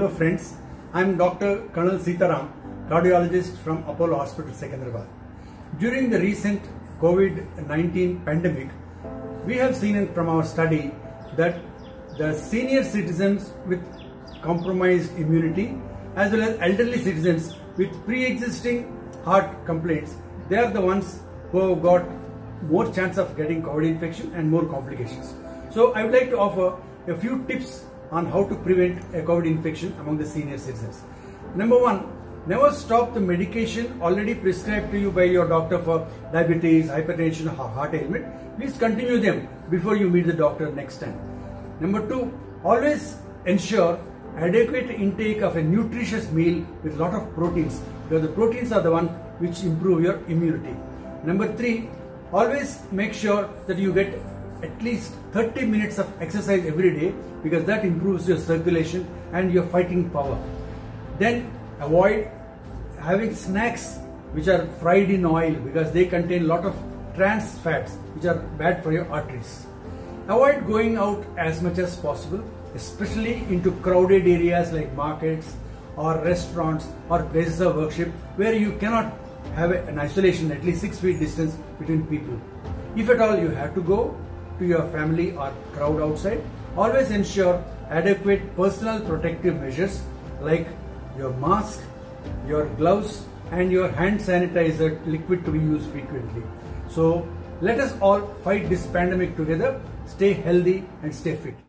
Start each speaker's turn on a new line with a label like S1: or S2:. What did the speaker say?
S1: Hello friends, I am Dr. Colonel Sitaram, cardiologist from Apollo Hospital, Secunderabad. During the recent COVID-19 pandemic, we have seen from our study that the senior citizens with compromised immunity as well as elderly citizens with pre-existing heart complaints, they are the ones who have got more chance of getting COVID infection and more complications. So I would like to offer a few tips on how to prevent a COVID infection among the senior citizens. Number one, never stop the medication already prescribed to you by your doctor for diabetes, hypertension, or heart ailment. Please continue them before you meet the doctor next time. Number two, always ensure adequate intake of a nutritious meal with a lot of proteins, because the proteins are the one which improve your immunity. Number three, always make sure that you get at least 30 minutes of exercise every day, because that improves your circulation and your fighting power. Then avoid having snacks which are fried in oil, because they contain a lot of trans fats which are bad for your arteries. Avoid going out as much as possible, especially into crowded areas like markets or restaurants or places of worship where you cannot have an isolation, at least 6 feet distance between people. If at all you have to go to your family or crowd outside, always ensure adequate personal protective measures like your mask, your gloves and your hand sanitizer liquid to be used frequently. So let us all fight this pandemic together. Stay healthy and stay fit.